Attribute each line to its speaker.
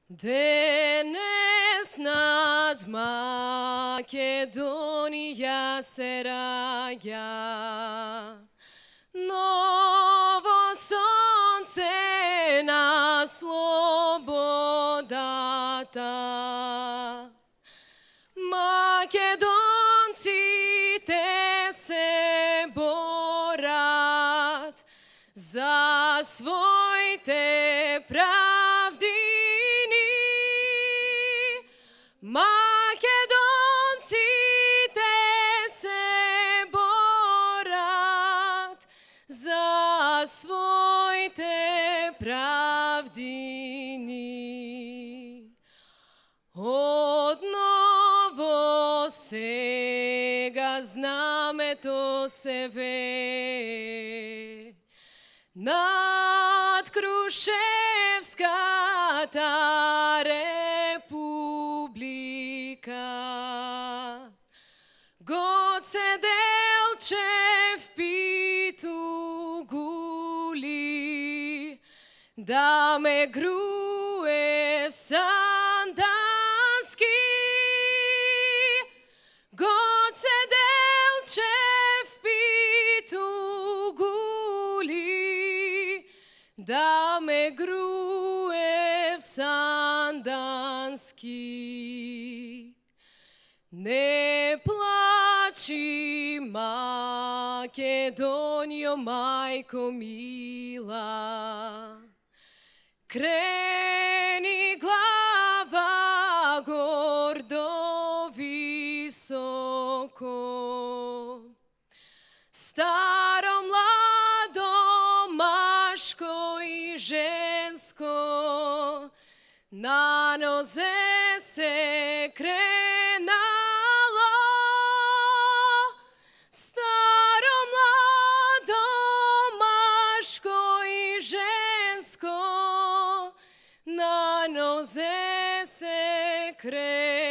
Speaker 1: Денес над Македонија се раѓа ново сонце на слободата. Македонците се борат за своите правдини. Македонците се борат за своите правдини. Одново сега знамето се вее над Крушевската република. Гоце Делчев питу гули, да ме груе в Сандански. Гоце Делчев питу гули, да ме груе в Сандански. Не плачи, Македонио, мајко мила, крени глава гордо високо. Старо, младо, машко и женско на нозе се кренало. Старо, младо, машко и женско на нозе се кренало.